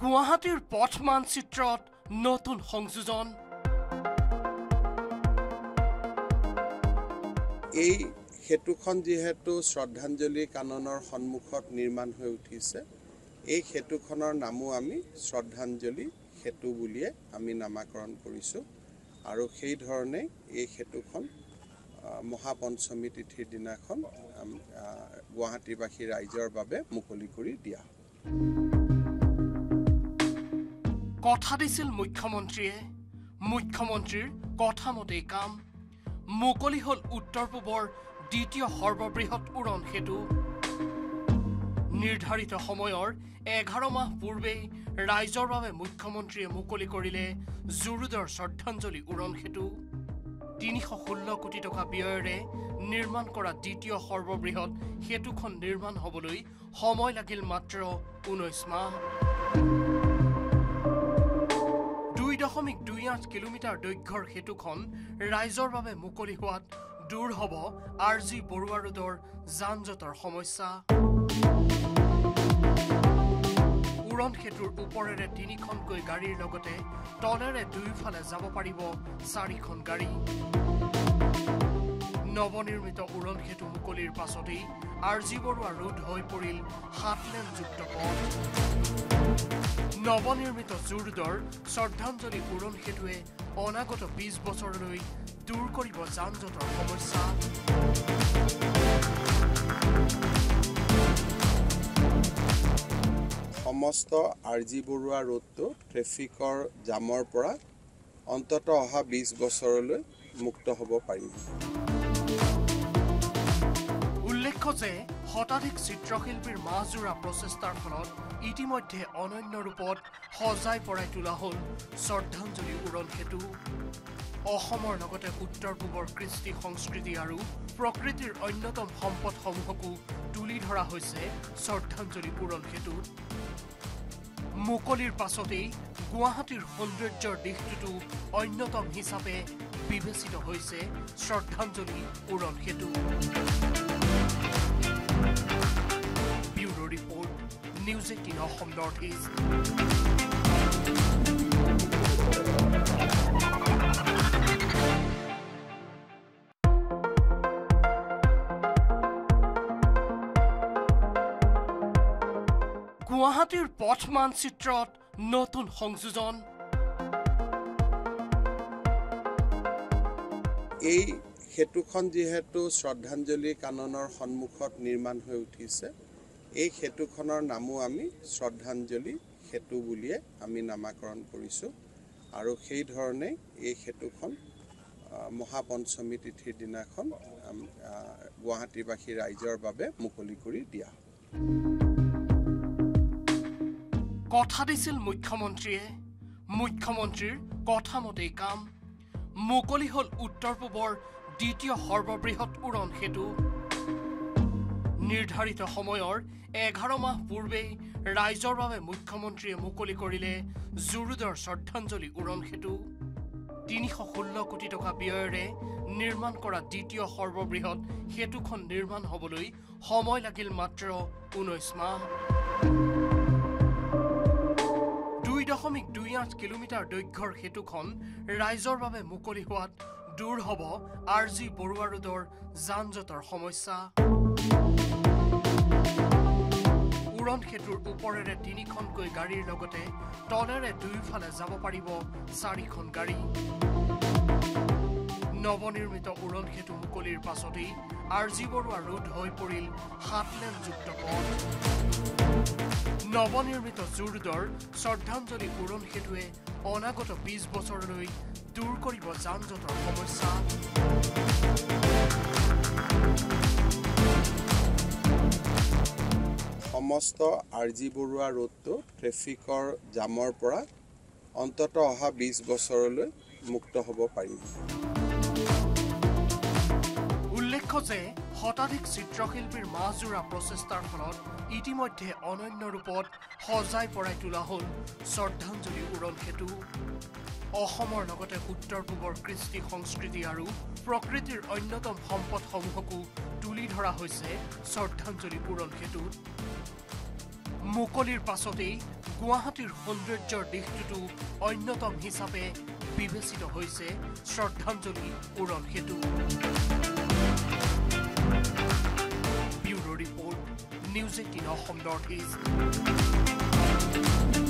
গুৱাহাটীৰ পথ মানচিত্ৰত নতুন সংযোজন এই সেতুখন যেহেতু শ্ৰদ্ধাঞ্জলি কাননৰ সন্মুখত নিৰ্মাণ হৈ উঠিছে এই সেতুখনৰ নামও আমি শ্ৰদ্ধাঞ্জলি সেতু বুলিয়ে আমি নামাকৰণ কৰিছো আৰু সেই ধৰণে এই সেতুখন মহাপঞ্চমী তিথিৰ দিনাখন গুৱাহাটীবাসী ৰাইজৰ বাবে মুকলি কৰি দিয়া কথা দিছিল মুখ্যমন্ত্ৰীৰ কথা মতে কাম মুকলি হল উত্তৰ পূবৰ দ্বিতীয় সৰ্ববৃহৎ উৰণ সেতু নিৰ্ধাৰিত সময়ৰ 11 মাহ পূৰ্বে ৰাইজৰ বাবে মুখ্যমন্ত্ৰীয়ে মুকলি কৰিলে জুৰুদৰ শ্ৰদ্ধাঞ্জলি উৰণ সেতু 316 কোটি টকা ব্যয়েৰে নিৰ্মাণ কৰা দ্বিতীয় সৰ্ববৃহৎ সেতুখন নিৰ্মাণ হ'বলৈ সময় লাগিল মাত্ৰ 19 মাহ 2.28 কিলোমিটাৰ দৈৰ্ঘ্যৰ সেতুখন ৰাইজৰ বাবে মুকলি হোৱাত দূৰ হ'ব আৰজি বৰুৱা ৰোডৰ যান-জঁটৰ সমস্যা উৰণ সেতুৰ ওপৰেৰে 3খনকৈ গাড়ীৰ লগতে তলেৰে দুয়োফালে যাব পাৰিব 4খন গাড়ী নৱনিৰ্মিত উৰণ সেতু মুকলিৰ পাছতেই আৰজি বৰুৱা ৰোড হৈ পৰিল 7 লেনযুক্ত পথ নৱনিৰ্মিত জুৰুদৰ শ্ৰদ্ধাঞ্জলি উৰণ সেতুৱে অনাগত 20 বছৰলৈ দূৰ কৰিব যান-জঁটৰ সমস্যা সমস্ত আৰজি বৰুৱা ৰোডটো ট্ৰেফিকৰ জামৰ পৰা অন্ততঃ অহা 20 বছৰলৈ মুক্ত হ'ব পাৰিব উল্লেখ্য যে শতাধিক চিত্ৰশিল্পীৰ মাজজোৰা প্ৰচেষ্টাৰ ফলত ইতিমধ্যে অনন্য ৰূপত সজাই পৰাই তোলা হ'ল শ্ৰদ্ধাঞ্জলি উৰণ সেতু অসমৰ লগতে উত্তৰ পূবৰ কৃষ্টি সংস্কৃতি আৰু প্ৰকৃতিৰ অন্যতম সম্পদসমূহকো তুলি ধৰা হৈছে শ্ৰদ্ধাঞ্জলি উৰণ সেতু মুকলিৰ পাছতেই গুৱাহাটীৰ সৌন্দৰ্যৰ দিশটোতো অন্যতম হিচাপে বিবেচিত হৈছে শ্ৰদ্ধাঞ্জলি উৰণ সেতু bureau report News18 Assam Northeast গুৱাহাটীৰ পথ মানচিত্ৰত নতুন সংযোজন এই সেতুখন যেহেতু শ্ৰদ্ধাঞ্জলি কাননৰ সন্মুখত নিৰ্মাণ হৈ উঠিছে এই সেতুখনৰ নামও আমি শ্ৰদ্ধাঞ্জলি সেতু বুলিয়ে আমি নামাকৰণ কৰিছো আৰু সেই ধৰণে এই সেতুখন মহাপঞ্চমী তিথিৰ দিনাখন গুৱাহাটীবাসী ৰাইজৰ বাবে মুকলি কৰি দিয়া কথা দিছিল মুখ্যমন্ত্ৰীৰ কথা মতে কাম মুকলি হল উত্তৰ পূবৰ দ্বিতীয় সৰ্ববৃহৎ উৰণ সেতু নিৰ্ধাৰিত সময়ৰ 11 মাহ পূৰ্বে ৰাইজৰ বাবে মুখ্যমন্ত্ৰীয়ে মুকলি কৰিলে জুৰুদৰ শ্ৰদ্ধাঞ্জলি উৰণ সেতু 316 কোটি টকা ব্যয়েৰে নিৰ্মাণ কৰা দ্বিতীয় সৰ্ববৃহৎ সেতুখন নিৰ্মাণ হ'বলৈ সময় লাগিল মাত্ৰ 19 মাহ 2.28 কিলোমিটাৰ দৈৰ্ঘ্যৰ সেতুখন ৰাইজৰ বাবে মুকলি হোৱাত দূৰ হ'ব আৰজি বৰুৱা ৰোডৰ যান-জঁটৰ সমস্যা উৰণ সেতুৰ ওপৰেৰে 3খনকৈ গাড়ীৰ লগতে তলেৰে দুয়োফালে যাব পাৰিব 4খন গাড়ী নৱনিৰ্মিত উৰণ সেতু মুকলিৰ পাছতেই আৰজি বৰুৱা ৰোড হৈ পৰিল 7 লেনযুক্ত পথ নৱনিৰ্মিত জুৰুদৰ শ্ৰদ্ধাঞ্জলি উৰণ সেতুৱে অনাগত 20 বছৰলৈ দূৰ কৰিব যান-জঁটৰ সমস্যা সমস্ত আৰজি বৰুৱা ৰোডটো ট্ৰেফিকৰ জামৰ পৰা অন্ততঃ অহা 20 বছৰলৈ মুক্ত হ'ব পাৰিব উল্লেখ্য যে শতাধিক চিত্ৰশিল্পীৰ মাজজোৰা প্ৰচেষ্টাৰ ফলত ইতিমধ্যে অনন্য ৰূপত সজাই পৰাই তোলা হ'ল শ্ৰদ্ধাঞ্জলি উৰণ সেতু অসমৰ লগতে উত্তৰ পূবৰ কৃষ্টি সংস্কৃতি আৰু প্ৰকৃতিৰ অন্যতম সম্পদসমূহকো তুলি ধৰা হৈছে শ্ৰদ্ধাঞ্জলি উৰণ সেতু মুকলিৰ পাছতেই গুৱাহাটীৰ সৌন্দৰ্যৰ দিশটোতো অন্যতম হিচাপে বিবেচিত হৈছে শ্ৰদ্ধাঞ্জলি উৰণ সেতু। Bureau report, News18 Assam Northeast।